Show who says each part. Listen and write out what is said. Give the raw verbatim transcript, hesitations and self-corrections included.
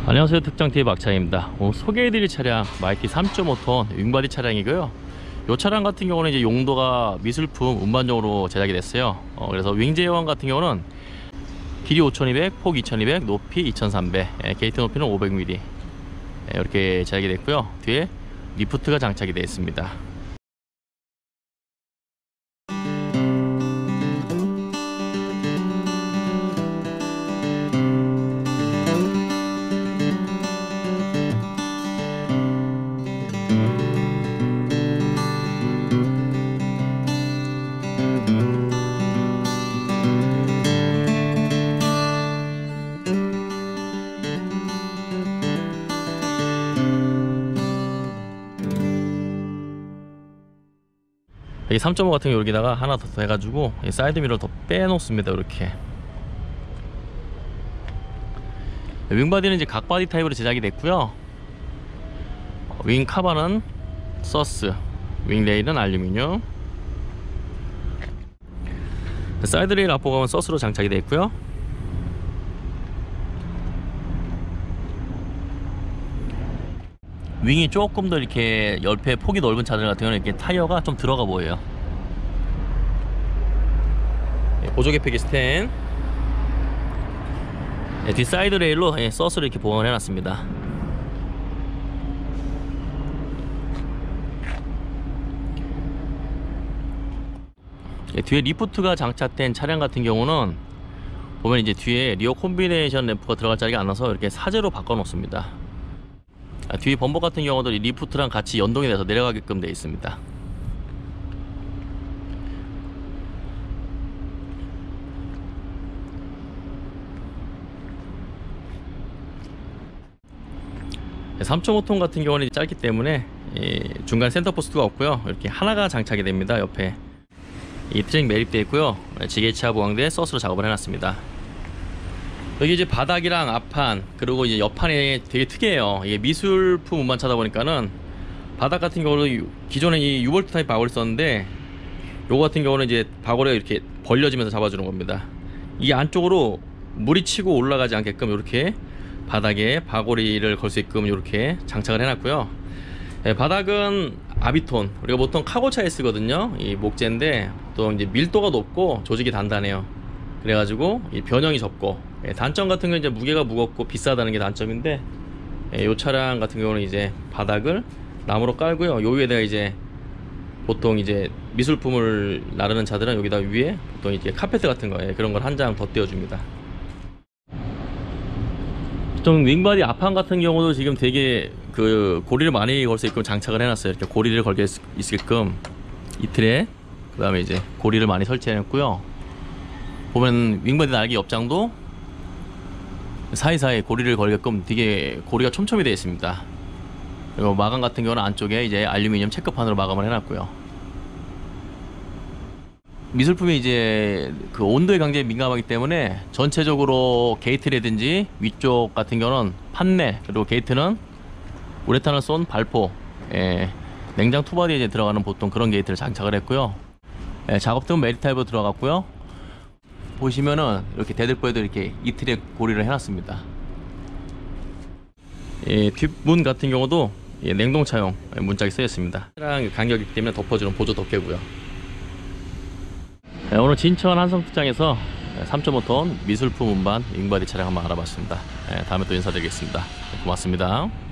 Speaker 1: 안녕하세요, 특정티비 박찬입니다. 오늘 소개해드릴 차량 마이티 삼 점 오 톤 윙바디 차량이고요. 이 차량 같은 경우는 이제 용도가 미술품 운반용으로 제작이 됐어요. 어, 그래서 윙 제어원 같은 경우는 길이 오천이백, 폭 이천이백, 높이 이천삼백, 예, 게이트 높이는 오백 밀리미터, 예, 이렇게 제작이 됐고요. 뒤에 리프트가 장착이 되어 있습니다. 이 삼 점 오 같은 경우 여기다가 하나 더 해가지고 이 사이드 미러를 더 빼놓습니다. 이렇게 윙바디는 이제 각바디 타입으로 제작이 됐고요. 윙 카바는 서스, 윙 레일은 알루미늄, 사이드 레일 앞보감은 서스로 장착이 되어 있고요. 윙이 조금 더 이렇게 옆에 폭이 넓은 차들 같은 경우는 이렇게 타이어가 좀 들어가 보여요. 보조 계팩이 스텐, 뒷 사이드 레일로 서스를 이렇게 보강을 해놨습니다. 뒤에 리프트가 장착된 차량 같은 경우는 보면 이제 뒤에 리어 콤비네이션 램프가 들어갈 자리가 안 나서 이렇게 사제로 바꿔 놓습니다. 아, 뒤에 범버 같은 경우도 이 리프트랑 같이 연동이 돼서 내려가게끔 되어 있습니다. 삼 점 오 톤 같은 경우는 짧기 때문에 중간 센터 포스트가 없고요. 이렇게 하나가 장착이 됩니다. 옆에 이 트랙 매립되어 있고요. 지게차 보강대 서스로 작업을 해놨습니다. 여기 이제 바닥이랑 앞판 그리고 이제 옆판이 되게 특이해요. 이게 미술품 운반차다 보니까는 바닥 같은 경우는 기존에 이 유볼트 타입 바구리 썼는데 요거 같은 경우는 이제 바구리가 이렇게 벌려지면서 잡아주는 겁니다. 이 안쪽으로 물이 치고 올라가지 않게끔 이렇게 바닥에 바구리를 걸 수 있게끔 이렇게 장착을 해놨고요. 네, 바닥은 아비톤, 우리가 보통 카고차에 쓰거든요. 이 목재인데 또 이제 밀도가 높고 조직이 단단해요. 그래가지고 이 변형이 적고, 예, 단점 같은 경우는 이제 무게가 무겁고 비싸다는 게 단점인데, 예, 요 차량 같은 경우는 이제 바닥을 나무로 깔고요. 요 위에다가 이제 보통 이제 미술품을 나르는 차들은 여기다 위에 보통 이제 카페트 같은 거, 예, 그런 걸 한 장 더 띄워줍니다. 좀 윙바디 앞판 같은 경우도 지금 되게 그 고리를 많이 걸 수 있게끔 장착을 해놨어요. 이렇게 고리를 걸게 있게끔 이틀에, 그 다음에 이제 고리를 많이 설치해놨고요. 보면 윙바디 날개 옆장도 사이사이 고리를 걸게끔 되게 고리가 촘촘히 되어 있습니다. 그리고 마감 같은 경우는 안쪽에 이제 알루미늄 체크판으로 마감을 해놨고요. 미술품이 이제 그 온도의 강제에 민감하기 때문에 전체적으로 게이트라든지 위쪽 같은 경우는 판넬, 그리고 게이트는 우레탄을 쏜 발포, 예, 냉장 투바디에 이제 들어가는 보통 그런 게이트를 장착을 했고요. 예, 작업등은 메리 타입으로 들어갔고요. 보시면은 이렇게 대들보에도 이렇게 이틀에 고리를 해놨습니다. 예, 뒷문 같은 경우도 예, 냉동차용 문짝이 쓰였습니다. 차량 간격이기 때문에 덮어주는 보조 덮개고요. 예, 오늘 진천 한성특장에서 삼 점 오 톤 미술품 운반 윙바디 차량 한번 알아봤습니다. 예, 다음에 또 인사드리겠습니다. 고맙습니다.